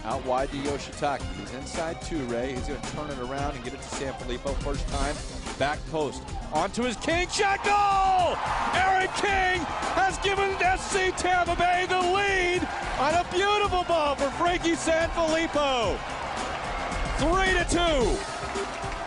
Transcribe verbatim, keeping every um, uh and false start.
Out wide to Yoshitaki. He's inside two, Ray. He's going to turn it around and get it to Sanfilippo. First time, back post. Onto his King. Shot goal! Aaron King has given S C Tampa Bay the lead on a beautiful ball for Frankie Sanfilippo. Three to two.